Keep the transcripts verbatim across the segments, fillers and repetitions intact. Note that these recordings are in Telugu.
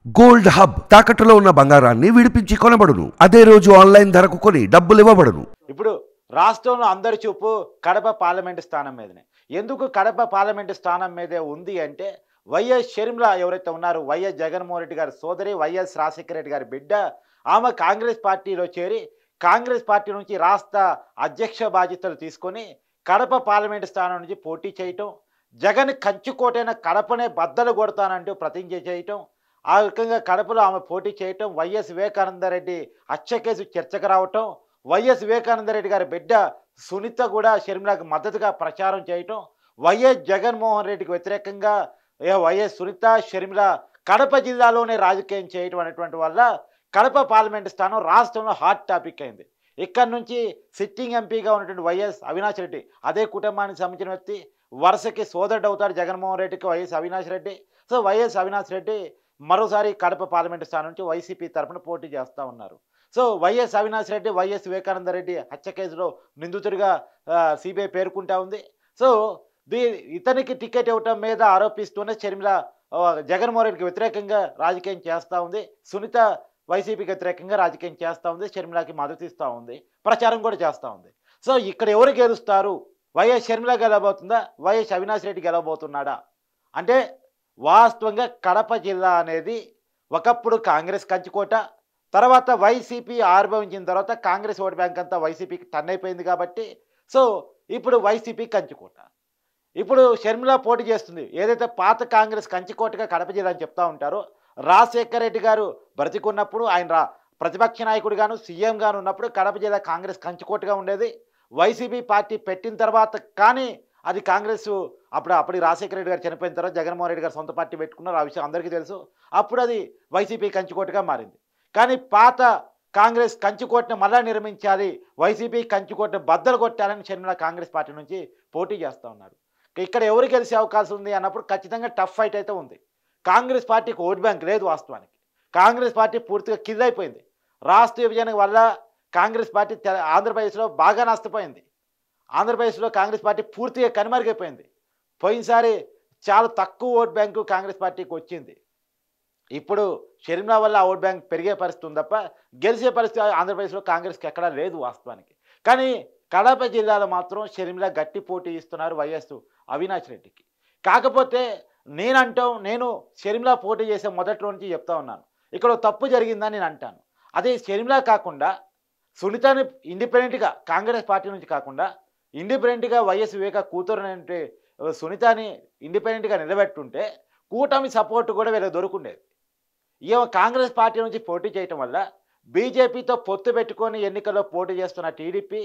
గోల్డ్ హబ్ తాకట్టులో ఉన్న బంగారాన్ని విడిపించి కొనబడును. అదే రోజు ఆన్లైన్ ధరకు కొని డబ్బులు ఇవ్వబడును. ఇప్పుడు రాష్ట్రంలో అందరి చూపు కడప పార్లమెంటు స్థానం మీదనే. ఎందుకు కడప పార్లమెంటు స్థానం మీదే ఉంది అంటే వైఎస్ షర్మిల ఎవరైతే ఉన్నారో వైఎస్ జగన్మోహన్ రెడ్డి గారి సోదరి వైఎస్ రాజశేఖర రెడ్డి గారి బిడ్డ ఆమె కాంగ్రెస్ పార్టీలో చేరి కాంగ్రెస్ పార్టీ నుంచి రాష్ట్ర అధ్యక్ష బాధ్యతలు తీసుకొని కడప పార్లమెంటు స్థానం నుంచి పోటీ చేయటం, జగన్ కంచుకోటైన కడపనే బద్దలు కొడతానంటూ ప్రతిజ్ఞ చేయటం, ఆ రకంగా కడపలో ఆమె పోటీ చేయటం, వైఎస్ వివేకానందరెడ్డి హత్య కేసు చర్చకు రావటం, వైఎస్ వివేకానందరెడ్డి గారి బిడ్డ సునీత కూడా షర్మిలకు మద్దతుగా ప్రచారం చేయటం, వైఎస్ జగన్మోహన్ రెడ్డికి వ్యతిరేకంగా వైఎస్ సునీత షర్మిల కడప జిల్లాలోనే రాజకీయం చేయటం అనేటువంటి వల్ల కడప పార్లమెంటు స్థానం రాష్ట్రంలో హాట్ టాపిక్ అయింది. ఇక్కడ నుంచి సిట్టింగ్ ఎంపీగా ఉన్నటువంటి వైఎస్ అవినాష్ రెడ్డి, అదే కుటుంబానికి సంబంధించిన వ్యక్తి, వరుసకి సోదరుడు అవుతాడు జగన్మోహన్ రెడ్డికి YS Avinash Reddy. So YS Avinash Reddy మరోసారి కడప పార్లమెంటు స్థానం నుంచి వైసీపీ తరఫున పోటీ చేస్తూ ఉన్నారు. So YS Avinash Reddy YS Vivekananda Reddy హత్య కేసులో నిందితుడిగా సిబిఐ పేర్కొంటా ఉంది. సో దీ ఇతనికి టికెట్ ఇవ్వటం మీద ఆరోపిస్తూనే షర్మిల జగన్మోహన్ రెడ్డికి వ్యతిరేకంగా రాజకీయం చేస్తూ ఉంది, సునీత వైసీపీకి వ్యతిరేకంగా రాజకీయం చేస్తూ ఉంది, షర్మిలకి మద్దతు ఇస్తూ ఉంది, ప్రచారం కూడా చేస్తూ ఉంది. సో ఇక్కడ ఎవరు గెలుస్తారు? వైఎస్ షర్మిల గెలవబోతుందా, వైఎస్ అవినాష్ రెడ్డి గెలవబోతున్నాడా అంటే వాస్తవంగా కడప జిల్లా అనేది ఒకప్పుడు కాంగ్రెస్ కంచుకోట, తర్వాత వైసీపీ ఆవిర్భవించిన తర్వాత కాంగ్రెస్ ఓటు బ్యాంక్ అంతా వైసీపీకి టర్న్ అయిపోయింది కాబట్టి సో ఇప్పుడు వైసీపీ కంచుకోట. ఇప్పుడు షర్మిల పోటీ చేస్తుంది. ఏదైతే పాత కాంగ్రెస్ కంచుకోటగా కడప జిల్లా అని చెప్తా ఉంటారో, రాజశేఖర రెడ్డి గారు బ్రతికున్నప్పుడు ఆయన రా ప్రతిపక్ష నాయకుడిగాను సీఎంగాను ఉన్నప్పుడు కడప జిల్లా కాంగ్రెస్ కంచుకోటగా ఉండేది. వైసీపీ పార్టీ పెట్టిన తర్వాత కానీ అది కాంగ్రెస్ అప్పుడు అప్పుడు రాజశేఖర రెడ్డి గారు చనిపోయిన తర్వాత జగన్మోహన్ రెడ్డి గారు సొంత పార్టీ పెట్టుకున్నారు, ఆ విషయం అందరికీ తెలుసు. అప్పుడు అది వైసీపీ కంచుకోటగా మారింది. కానీ పాత కాంగ్రెస్ కంచుకోటను మళ్ళా నిర్మించాలి, వైసీపీ కంచుకోటను బద్దలు కొట్టాలని షర్మిల కాంగ్రెస్ పార్టీ నుంచి పోటీ చేస్తూ ఉన్నారు. ఇక్కడ ఎవరు గెలిచే అవకాశం ఉంది అన్నప్పుడు ఖచ్చితంగా టఫ్ ఫైట్ అయితే ఉంది. కాంగ్రెస్ పార్టీకి ఓట్ బ్యాంక్ లేదు. వాస్తవానికి కాంగ్రెస్ పార్టీ పూర్తిగా కిల్ అయిపోయింది. రాష్ట్ర విభజన వల్ల కాంగ్రెస్ పార్టీ ఆంధ్రప్రదేశ్లో బాగా నష్టపోయింది. ఆంధ్రప్రదేశ్లో కాంగ్రెస్ పార్టీ పూర్తిగా కనుమరుగైపోయింది. పోయినసారి చాలా తక్కువ ఓట్ బ్యాంకు కాంగ్రెస్ పార్టీకి వచ్చింది. ఇప్పుడు షర్మిల వల్ల ఓట్ బ్యాంక్ పెరిగే పరిస్థితి ఉంది తప్ప గెలిచే పరిస్థితి ఆంధ్రప్రదేశ్లో కాంగ్రెస్కి ఎక్కడా లేదు వాస్తవానికి. కానీ కడప జిల్లాలో మాత్రం షర్మిల గట్టి పోటీ ఇస్తున్నారు వైఎస్ అవినాష్ రెడ్డికి. కాకపోతే నేనంటాం, నేను షర్మిల పోటీ చేసే మొదటి నుంచి చెప్తా ఉన్నాను, ఇక్కడ తప్పు జరిగిందని నేను అంటాను. అదే షర్మిల కాకుండా సునీతని ఇండిపెండెంట్గా కాంగ్రెస్ పార్టీ నుంచి కాకుండా ఇండిపెండెంట్గా వైఎస్ వివేక కూతురు అంటే సునీతని ఇండిపెండెంట్గా నిలబెట్టుంటే కూటమి సపోర్ట్ కూడా వీళ్ళకి దొరుకుండేది. ఈమె కాంగ్రెస్ పార్టీ నుంచి పోటీ చేయటం వల్ల బీజేపీతో పొత్తు పెట్టుకొని ఎన్నికల్లో పోటీ చేస్తున్న టీడీపీ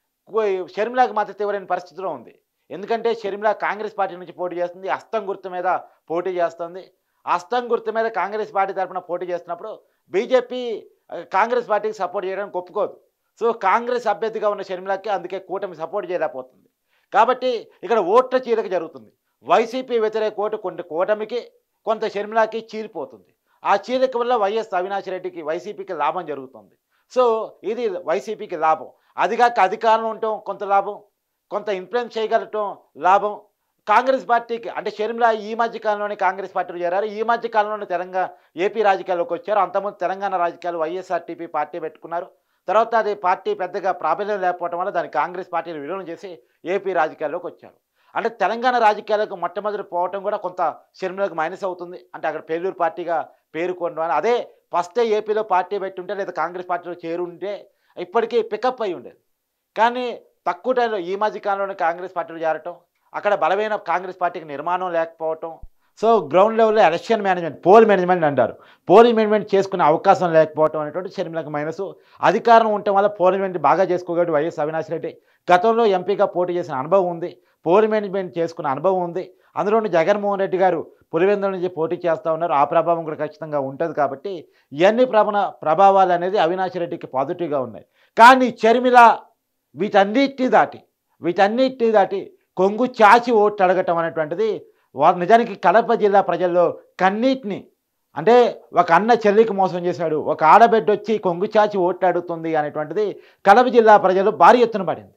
షర్మిలకు మద్దతు ఇవ్వలేని పరిస్థితిలో ఉంది. ఎందుకంటే షర్మిల కాంగ్రెస్ పార్టీ నుంచి పోటీ చేస్తుంది, హస్తం గుర్తు మీద పోటీ చేస్తుంది. హస్తం గుర్తు మీద కాంగ్రెస్ పార్టీ తరఫున పోటీ చేస్తున్నప్పుడు బీజేపీ కాంగ్రెస్ పార్టీకి సపోర్ట్ చేయడానికి ఒప్పుకోదు. సో కాంగ్రెస్ అభ్యర్థిగా ఉన్న షర్మిలకి అందుకే కూటమి సపోర్ట్ చేయలేకపోతుంది. కాబట్టి ఇక్కడ ఓట్ల చీలిక జరుగుతుంది. వైసీపీ వ్యతిరేక ఓటు కొంత కూటమికి, కొంత షర్మిలకి చీలిపోతుంది. ఆ చీలిక వల్ల వైఎస్ అవినాష్ రెడ్డికి వైసీపీకి లాభం జరుగుతుంది. సో ఇది వైసీపీకి లాభం. అదిగాక అధికారంలో ఉండటం కొంత లాభం, కొంత ఇన్ఫ్లుయెన్స్ చేయగలటం లాభం. కాంగ్రెస్ పార్టీకి అంటే షర్మిల ఈ మధ్య కాలంలోనే కాంగ్రెస్ పార్టీలో చేరారు, ఈ మధ్య కాలంలోనే తెలంగాణ ఏపీ రాజకీయాల్లోకి వచ్చారు. అంతకుముందు తెలంగాణ రాజకీయాలు వైఎస్ఆర్టీపీ పార్టీ పెట్టుకున్నారు. తర్వాత అది పార్టీ పెద్దగా ప్రాబల్యం లేకపోవడం వల్ల దాన్ని కాంగ్రెస్ పార్టీని విలీనం చేసి ఏపీ రాజకీయాల్లోకి వచ్చారు. అంటే తెలంగాణ రాజకీయాలకు మొట్టమొదటి పోవటం కూడా కొంత షర్మిలకు మైనస్ అవుతుంది. అంటే అక్కడ పేలూరు పార్టీగా పేరుకోవడం, అదే ఫస్టే ఏపీలో పార్టీ పెట్టుంటే లేదా కాంగ్రెస్ పార్టీలో చేరుంటే ఇప్పటికీ పికప్ అయి ఉండేది. కానీ తక్కువ టైంలో ఈ మధ్య కాలంలోనే కాంగ్రెస్ పార్టీలో చేరటం, అక్కడ బలమైన కాంగ్రెస్ పార్టీకి నిర్మాణం లేకపోవటం, సో గ్రౌండ్ లెవెల్లో ఎలక్షన్ మేనేజ్మెంట్ పోల్ మేనేజ్మెంట్ అంటారు, పోల్ మేనేజ్మెంట్ చేసుకునే అవకాశం లేకపోవటం అనేటువంటి షర్మిలకు మైనస్. అధికారం ఉండటం వల్ల పోల్ మేనేజ్మెంట్ బాగా చేసుకోగలడు వైఎస్ అవినాష్ రెడ్డి. గతంలో ఎంపీగా పోటీ చేసిన అనుభవం ఉంది, పోల్ మేనేజ్మెంట్ చేసుకున్న అనుభవం ఉంది. అందులో జగన్మోహన్ రెడ్డి గారు పులివెందుల నుంచి పోటీ చేస్తూ ఉన్నారు, ఆ ప్రభావం కూడా ఖచ్చితంగా ఉంటుంది. కాబట్టి ఇవన్నీ ప్రభన ప్రభావాలు అనేది అవినాష్ రెడ్డికి పాజిటివ్గా ఉన్నాయి. కానీ షర్మిల వీటన్నిటిని దాటి వీటన్నిటిని దాటి కొంగు చాచి ఓట్లు అడగటం అనేటువంటిది వారు నిజానికి కడప జిల్లా ప్రజల్లో కన్నీటిని, అంటే ఒక అన్న చెల్లికి మోసం చేశాడు, ఒక ఆడబిడ్డ వచ్చి కొంగు చాచి ఓట్లు అడుగుతుంది అనేటువంటిది కడప జిల్లా ప్రజలు భారీ ఎత్తున పడింది.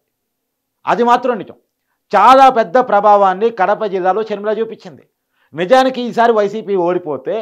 అది మాత్రం నిజం. చాలా పెద్ద ప్రభావాన్ని కడప జిల్లాలో షర్మిల చూపించింది. నిజానికి ఈసారి వైసీపీ ఓడిపోతే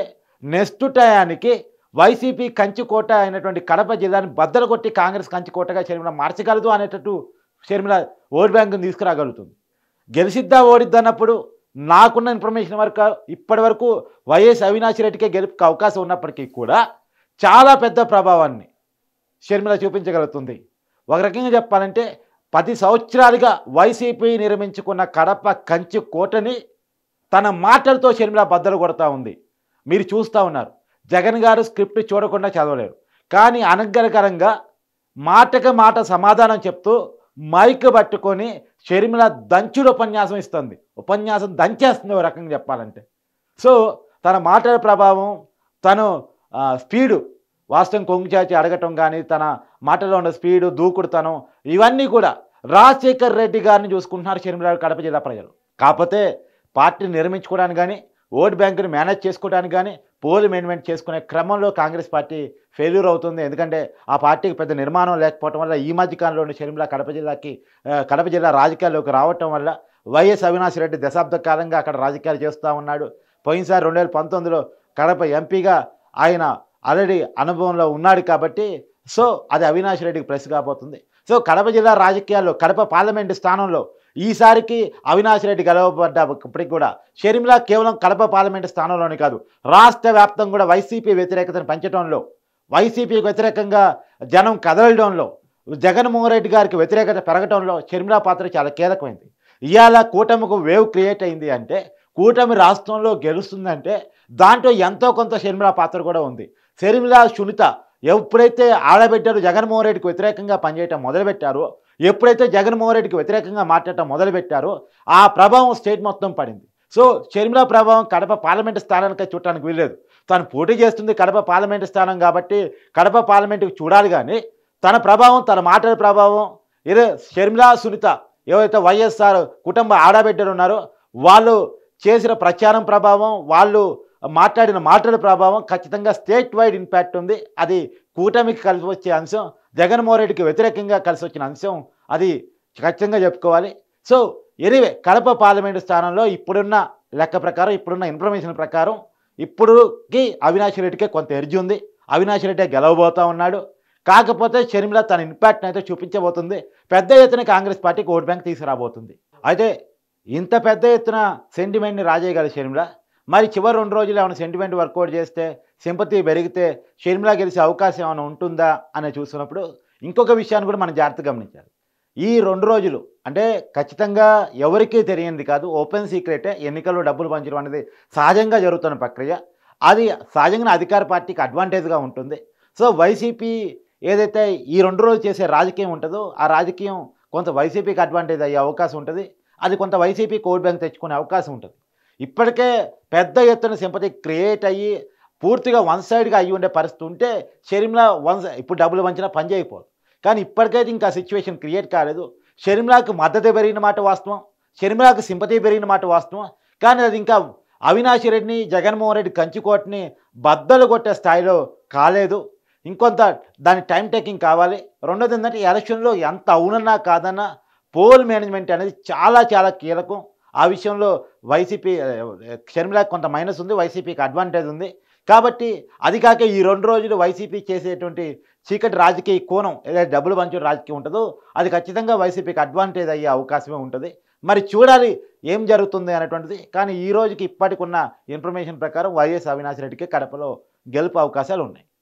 నెక్స్ట్ టయానికి వైసీపీ కంచుకోట అయినటువంటి కడప జిల్లాని బద్దలు కొట్టి కాంగ్రెస్ కంచుకోటగా షర్మిల మార్చగలదు అనేటట్టు షర్మిల ఓట్ బ్యాంకును తీసుకురాగలుగుతుంది. గెలిసిద్దా ఓడిద్దా అన్నప్పుడు నాకున్న ఇన్ఫర్మేషన్ వరకు ఇప్పటి వరకు వైఎస్ అవినాష్ రెడ్డికే గెలుపుకి అవకాశం ఉన్నప్పటికీ కూడా చాలా పెద్ద ప్రభావాన్ని షర్మిల చూపించగలుగుతుంది. ఒక రకంగా చెప్పాలంటే పది సంవత్సరాలుగా వైసీపీ నిర్మించుకున్న కడప కంచి కోటని తన మాటలతో షర్మిల బద్దలు కొడతా ఉంది. మీరు చూస్తూ ఉన్నారు. జగన్ గారు స్క్రిప్ట్ చూడకుండా చదవలేరు, కానీ అనర్గళంగా మాటకి మాట సమాధానం చెప్తూ మైక్ పట్టుకొని షర్మిల దంచుడు ఉపన్యాసం ఇస్తుంది. ఉపన్యాసం దంచేస్తుంది ఒక రకంగా చెప్పాలంటే. సో తన మాటల ప్రభావం, తను స్పీడు, వాస్తవం కొంగుచాచి అడగటం కానీ, తన మాటలో ఉన్న స్పీడు, దూకుడుతనం, ఇవన్నీ కూడా రాజశేఖర్ రెడ్డి గారిని చూసుకుంటున్నారు షర్మిల కడప జిల్లా ప్రజలు. కాకపోతే పార్టీని నిర్మించుకోవడానికి కానీ, ఓట్ బ్యాంకుని మేనేజ్ చేసుకోవడానికి కానీ, పోల్ మేనేజ్మెంట్ చేసుకునే క్రమంలో కాంగ్రెస్ పార్టీ ఫెయిల్యూర్ అవుతుంది. ఎందుకంటే ఆ పార్టీకి పెద్ద నిర్మాణం లేకపోవటం వల్ల ఈ మధ్య కాలంలోని షర్మిల కడప జిల్లాకి కడప జిల్లా రాజకీయాల్లోకి రావటం వల్ల వైఎస్ అవినాష్ రెడ్డి దశాబ్ద కాలంగా అక్కడ రాజకీయాలు చేస్తూ ఉన్నాడు. పోయినసారి రెండు వేల పంతొమ్మిదిలో కడప ఎంపీగా ఆయన ఆల్రెడీ అనుభవంలో ఉన్నాడు కాబట్టి సో అది అవినాష్ రెడ్డికి ప్లస్ కాబోతుంది. సో కడప జిల్లా రాజకీయాల్లో కడప పార్లమెంటు స్థానంలో ఈసారికి అవినాష్ రెడ్డి గెలవబడ్డప్పటికి కూడా షర్మిల కేవలం కడప పార్లమెంటు స్థానంలోనే కాదు, రాష్ట్ర వ్యాప్తంగా కూడా వైసీపీ వ్యతిరేకతను పెంచడంలో, వైసీపీకి వ్యతిరేకంగా జనం కదలడంలో, జగన్మోహన్ రెడ్డి గారికి వ్యతిరేకత పెరగడంలో షర్మిల పాత్ర చాలా కీలకమైంది. ఇవాళ కూటమికి వేవ్ క్రియేట్ అయింది అంటే, కూటమి రాష్ట్రంలో గెలుస్తుందంటే దాంట్లో ఎంతో కొంత షర్మిల పాత్ర కూడా ఉంది. షర్మిల, సునీత ఎప్పుడైతే ఆడబిడ్డలు జగన్మోహన్ రెడ్డికి వ్యతిరేకంగా పనిచేయటం మొదలుపెట్టారో, ఎప్పుడైతే జగన్మోహన్ రెడ్డికి వ్యతిరేకంగా మాట్లాడటం మొదలుపెట్టారో ఆ ప్రభావం స్టేట్ మొత్తం పడింది. సో షర్మిల ప్రభావం కడప పార్లమెంటు స్థానానికి చూడటానికి వీల్లేదు. తను పోటీ చేస్తుంది కడప పార్లమెంటు స్థానం కాబట్టి కడప పార్లమెంటుకి చూడాలి, కానీ తన ప్రభావం, తన మాటల ప్రభావం, ఇదే షర్మిల, సునీత ఎవరైతే వైఎస్ఆర్ కుటుంబ ఆడబిడ్డలు ఉన్నారో వాళ్ళు చేసిన ప్రచారం ప్రభావం, వాళ్ళు మాట్లాడిన మాటల ప్రభావం ఖచ్చితంగా స్టేట్ వైడ్ ఇంపాక్ట్ ఉంది. అది కూటమికి కలిసి వచ్చే అంశం, జగన్మోహన్ రెడ్డికి వ్యతిరేకంగా కలిసి వచ్చిన అంశం, అది ఖచ్చితంగా చెప్పుకోవాలి. సో ఎనీవే కడప పార్లమెంటు స్థానంలో ఇప్పుడున్న లెక్క ప్రకారం, ఇప్పుడున్న ఇన్ఫర్మేషన్ ప్రకారం ఇప్పుడుకి అవినాష్ రెడ్డికే కొంత ఎర్జీ ఉంది. అవినాష్ రెడ్డి గెలవబోతూ ఉన్నాడు. కాకపోతే షర్మిల తన ఇంపాక్ట్ని అయితే చూపించబోతుంది. పెద్ద ఎత్తున కాంగ్రెస్ పార్టీకి ఓట్ బ్యాంక్ తీసుకురాబోతుంది. అయితే ఇంత పెద్ద ఎత్తున సెంటిమెంట్ని రాజేయగల షర్మిల మరి చివరి రెండు రోజులు ఏమైనా సెంటిమెంట్ వర్కౌట్ చేస్తే, సింపతి పెరిగితే షర్మిల గెలిచే అవకాశం ఏమైనా ఉంటుందా అని చూస్తున్నప్పుడు ఇంకొక విషయాన్ని కూడా మనం జాగ్రత్తగా గమనించాలి. ఈ రెండు రోజులు అంటే ఖచ్చితంగా ఎవరికీ తెలియంది కాదు, ఓపెన్ సీక్రెటే. ఎన్నికల్లో డబ్బులు పంచడం అనేది సహజంగా జరుగుతున్న ప్రక్రియ. అది సహజంగా అధికార పార్టీకి అడ్వాంటేజ్గా ఉంటుంది. సో వైసీపీ ఏదైతే ఈ రెండు రోజులు చేసే రాజకీయం ఉంటుందో ఆ రాజకీయం కొంత వైసీపీకి అడ్వాంటేజ్ అయ్యే అవకాశం ఉంటుంది. అది కొంత వైసీపీకి ఓట్ బ్యాంక్ తెచ్చుకునే అవకాశం ఉంటుంది. ఇప్పటికే పెద్ద ఎత్తున సింపతి క్రియేట్ అయ్యి పూర్తిగా వన్ సైడ్గా అయ్యి ఉండే పరిస్థితి ఉంటే షర్మిల వన్ ఇప్పుడు డబ్బులు వంచినా పని చేయకపోదు. కానీ ఇప్పటికైతే ఇంకా సిచ్యువేషన్ క్రియేట్ కాలేదు. షర్మిలకు మద్దతు పెరిగిన మాట వాస్తవం, షర్మిలకు సింపతి పెరిగిన మాట వాస్తవం. కానీ అది ఇంకా అవినాష్ రెడ్డిని, జగన్మోహన్ రెడ్డి కంచుకోటని బద్దలు కొట్టే స్థాయిలో కాలేదు. ఇంకొంత దాని టైం టేకింగ్ కావాలి. రెండోది ఏంటంటే ఎలక్షన్లో ఎంత అవునన్నా కాదన్నా పోల్ మేనేజ్మెంట్ అనేది చాలా చాలా కీలకం. ఆ విషయంలో వైసీపీ షర్మిలకు కొంత మైనస్ ఉంది, వైసీపీకి అడ్వాంటేజ్ ఉంది. కాబట్టి అది కాక ఈ రెండు రోజులు వైసీపీ చేసేటువంటి చీకటి రాజకీయ కోణం ఏదైతే డబ్బులు పంచే రాజకీయం ఉంటుందో అది ఖచ్చితంగా వైసీపీకి అడ్వాంటేజ్ అయ్యే అవకాశమే ఉంటుంది. మరి చూడాలి ఏం జరుగుతుంది అనేటువంటిది. కానీ ఈ రోజుకి ఇప్పటికున్న ఇన్ఫర్మేషన్ ప్రకారం వైఎస్ అవినాష్ రెడ్డికి కడపలో గెలుపు అవకాశాలు ఉన్నాయి.